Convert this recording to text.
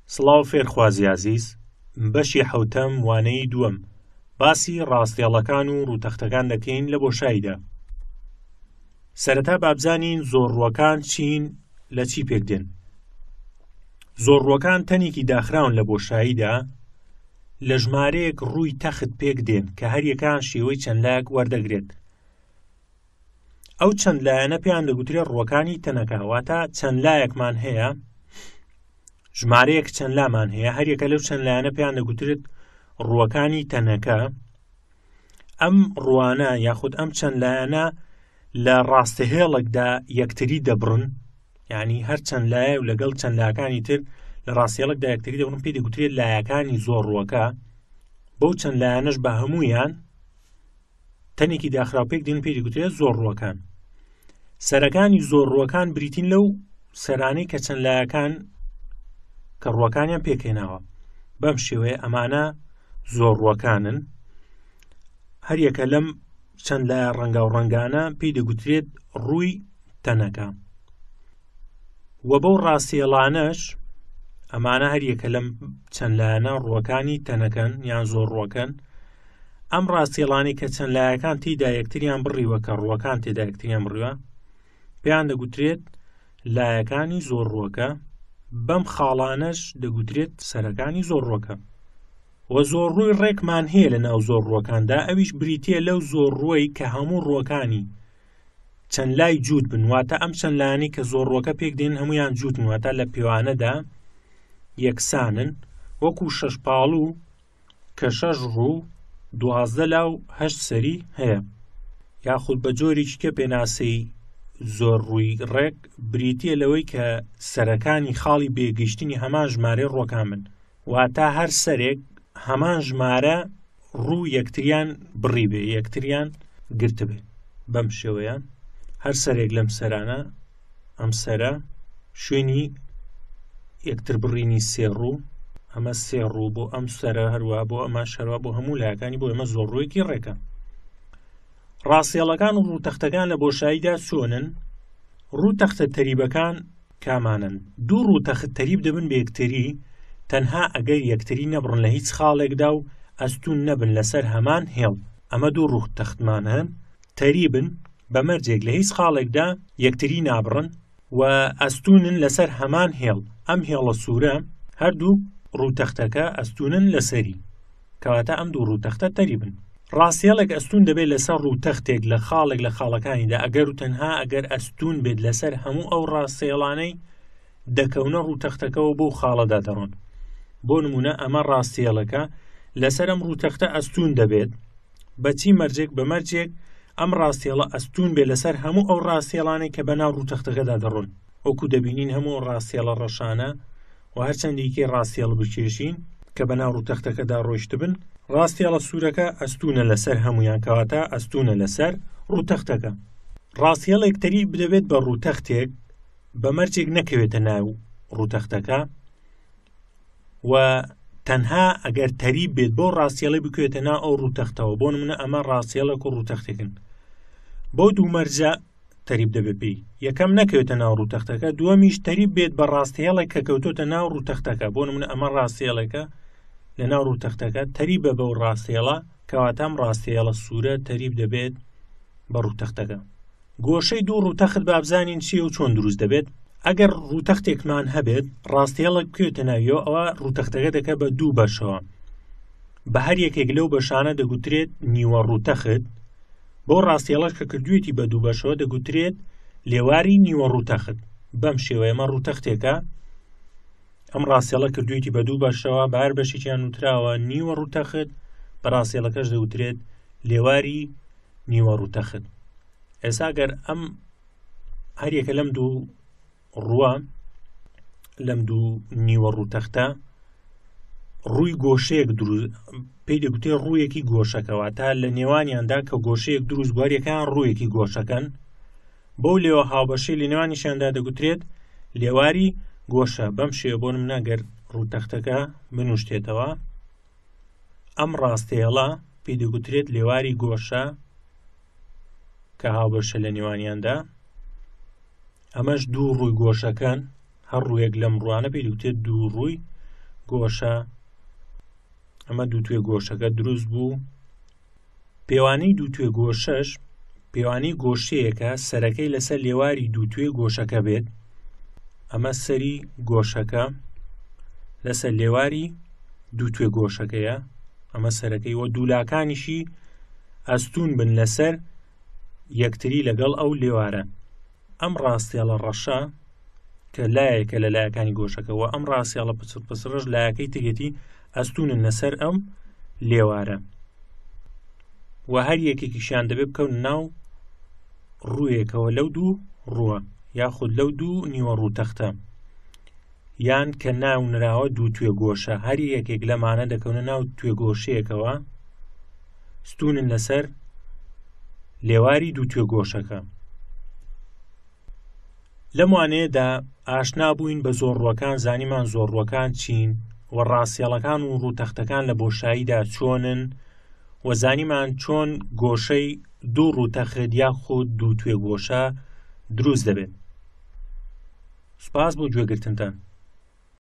سڵاو فێرخوازی عەزیز، بەشی حەوتەم وانەی دووەم باسی ڕاستیەڵەکان و ڕووتەختەکان دەکەین لە بۆشاییدا. سەرەتا بابزانین زۆرڕووەکان چین لە چی پێک دێن. زۆرڕووەکان تەنێکی داخراون لە بۆشاییدا لە ژمارەیەک ڕووی تەخت پێک دێن کە هەریەکان شێوەی چەند لایەک وەردەگرێت. ئەو چەند لایەنە پێیان دەگوترێت ڕووەکانی تەنەکە، واتە چەند لایەکمان هەیە، ژمارەیەک چەند لامان هەیە، هەریەکە لەو چەند لایەنە پێیان دەگوترێت ڕووەکانی تەنەکە. ئەم ڕوانە یاخود ئەم چەند لایەنە لە ڕاستەهێڵێکدا یەکتری دەبڕن، یعنی هەر چەند لایە و لەگەڵ چەند لایەکانی تر لە ڕاستەهێڵێکدا یەکتری دەبڕن، پێی دەگوترێت لایەکانی زۆرڕووەکە. بەو چەند لایەنەش بە هەموویان تەنێکی داخراو پێک دێن، پێی دەگوترێت زۆرڕووەکان. سەرەکانی زۆرڕووەکان بریتین لەو سەرانەی کە چەند لایەکان کە ڕووەکانیان پێکهێناوە. بەم شێوەیە ئەمانە زۆرڕووەکانن. هەریەکە لەم چەند لایە ڕەنگا و ڕەنگانە پێی دەگوترێت ڕووی تەنەکە. و بەو ڕاستیەڵانەش ئەمانە هەریەکە لەم چەند لایەنە ڕووەکانی تەنەکەن یان زۆرڕووەکەن. ئەم ڕاستیەڵانی کە چەند لایەکان تێیدا یەکتریان بڕیوە، کە ڕووەکان تێدا یەکتریان بڕیوە، پێیان دەگوترێت لایەکانی زۆرڕووەکە. بەم خاڵانەش دەگوترێت سەرەکانی زۆرڕووەکە. و زۆرڕووی ڕێکمان هەیە لە ناو زۆرڕووەکاندا، ئەویش بریتیە لەو زۆرڕووی کە هەموو ڕووەکانی چەند لای جووت بن، واتە ئەم چەند لایەنی کە زۆرڕووەکە پێک دێن هەمویان جووتن، واتە لە پێوانەدا یەکسانن، وەکو شەشپاڵوو کە 6 ڕوو 12 لاو 8 سەری هەیە. یاخود بە جۆرێکی کە پێناسەی زۆرڕووی ڕێک بریتیە لەوەی کە سەرەکانی خاڵی بێگەیشتنی هەمان ژمارەی ڕووەکان بن، واتە هەر سەرێک هەمان ژمارە ڕوو یەکتریان بڕی بێ، یەکتریان گرت بێ. بەم شێوەیە هەر سەرێک لەم سەرانە، ئەم سەرە شوێنی یەکتر بڕینی سێ ڕوو، ئەمە سێ ڕوو بۆ ئەم سەرە، هەروە بۆ ئەمە شەروا بۆ هەموو لایەکانی، بۆ ئەمە زۆرڕوویەکی ڕێکە. ڕاستیەڵەکان و ڕووتەختەکان لە بۆشاییدا چۆنن؟ ڕووتەختە تەریبەکان کامانن؟ دوو ڕووتەخت تەریب دەبن بە یەکتری تەنها ئەگەر یەکتری نەبڕن لە هیچ خاڵێکدا و ئەستون نەبن لەسەر هەمان هێڵ. ئەمە دوو ڕووتەختمان هەن تەریبن، بەمەرجێک لە هیچ خاڵێکدا یەکتری نابڕن و ئەستونن لەسەر هەمان هێڵ. ئەم هێڵە سوورە هەردوو ڕووتەختەکە ئەستونن لەسەری، کەواتە ئەم دوو ڕووتەختە تەریبن. ڕاستیەڵێک ئەستون دەبێت لەسەر ڕووتەختێک لە خاڵێک لە خاڵەکانیدا ئەگەر و تەنها ئەگەر ئەستون بێت لەسەر هەموو ئەو ڕاستیەڵانەی دەکەونە ڕووتەختەکەەوە بۆ خاڵەدا دەڕۆن. بۆ نمونە ئەمە ڕاستیەڵەکە لەسەر ئەم ڕووتەختە ئەستون دەبێت. بەچی مەرجێک بەمەرجێک ئەم ڕاستیەڵە ئەستون بێت لەسەر هەموو ئەو ڕاستیەڵانەی کە بەناو ڕووتەختەکەدا دەڕۆن. وەکو دەبینین هەموو ڕاستیەڵە ڕەشانە و هەرچەندێکی ڕاستیەڵ بکێشین کە بەناو ڕووتەختەکەدا ڕۆیشت بن، ڕاستیەڵە سوورەکە ئەستونە لەسەر هەمویان، کەواتە ئەستونە لەسەر ڕووتەختەکە. ڕاستیەڵێک تەریب بدەبێت بە ڕووتەختێک بەمەرجێک نەکەوێتە ناو ڕووتەختەکە و تەنها ئەگەر تەریب بێت بۆ ڕاستیەڵی بکوێتە ناو ئەو ڕووتەختەوە. بۆ نمونە ئەمە ڕاستیەڵێک و ڕووتەختێکن. بۆ دوو مەرجە تەریب دەبێت پێی. یەکەم نەکەوێتە ناو ڕووتەختەکە، دووەمیش تەریب بێت بە ڕاستیەڵێک کە کەوتۆتە ناو ڕووتەختەکە. بۆ نمونە ئەمە ڕاستیەڵێکە لە ناو ڕووتەختەکە تەریبە بەو ڕاستیەڵە، کەواتە ئەم ڕاستیەڵە سوورە تەریب دەبێت بە ڕووتەختەکە. گۆشەی دوو ڕووتەخت بابزانین چیە و چۆن دروست دەبێت. ئەگەر ڕووتەختێکمان هەبێت ڕاستیەڵێک بکوێتە ناویەوە، ئەوە ڕووتەختەکە دەکە بە دوو بەشەوە. بە هەر یەکێک لەو بەشانە دەگوترێت نیوە ڕووتەخت. بۆ ڕاستیەڵەش کە کردوێتی بە دوو بەشەوە دەگوترێت لێواری نیوە ڕووتەخت. بەم شێوەیە ئەمە ڕووتەختێکە. ئەم ڕاستیەڵە کردوێتی بە دوو بەشەوە، بە هەر بەشێکیان نووتراوە نیوە ڕووتەخت، بە ڕاستیەڵەکەش دەگوترێت لێواری نیوە ڕووتەخت. ئێستا گەر ئەم هەریەکە لەم دوو ڕووە، لەم دوو نیوە ڕووتەختە ڕووی گۆشەیەک دروست، پێی دەگوترێت ڕوویەکی گۆشەکەوە، تا لە نێوانیاندا کە گۆشەیەک دروست بواریەکان ڕوویەکی گۆشەکەن. بەو لێوە هاوبەشەی لە نێوانیشاندا دەگوترێت لێواری گۆشە. بەم شێوە بۆ نمونە گەر ڕووتەختەکە بنووشتێتەوە، ئەم ڕاستیەڵە پێی دەگوترێت لێواری گۆشە کە هاوبەشە لە نێوانیاندا. ئەمەش دوو ڕووی گۆشەکەن، هەر ڕوویەک لەم ڕوانە پێی دەگوترێت دوو ڕووی گۆشە ئەمە دووتوێ گۆشەکە دروست بوو. پێوانەی دووتوێ گۆشەش پێوانەی گۆشەیەکە سەرەکەی لەسەر لێواری دووتوێ گۆشەکە بێت. ئەمە سەری گۆشەکە لەسەر لێواری دووتوێ گۆشەکەیە، ئەمە سەرەکەی، وە دوولاکانیشی ئەستون بن لەسەر یەکتری لەگەڵ ئەو لێوارە. ئەم ڕاستیەڵە ڕەشە کە لایەکە لە لایەکانی گۆشەکەەوە، ئەم ڕاستیەڵە پچڕش لایەکەی تێتی ئەستونن لەسەر ئەم لێوارە، و هەر یەکێکیشیان دەبێت بکەون ناو ڕوویەکەوە لەو دوو ڕووە، یاخود لەو دوو نیوە ڕووتەختە، یان کە ناونراوە دووتوێ گۆشە. هەر یەکێک لەمانە دەکەونە ناو توێ گۆشەیەکەوە، ستونن لەسەر لێواری دووتوێ گۆشەکە. لەم وانەیەدا ئاشنا بووین بە زۆڕوەکان، زانیمان زۆڕوەکان چین، و ڕاستیەڵەکان و ڕووتەختەکان لە بۆشاییدا چۆنن، و زانیمان چۆن گۆشەی دوو ڕووتەخت یاخود دووتوێ گۆشە دروست دەبێت. سوپاس بۆ گوێگرتنتان.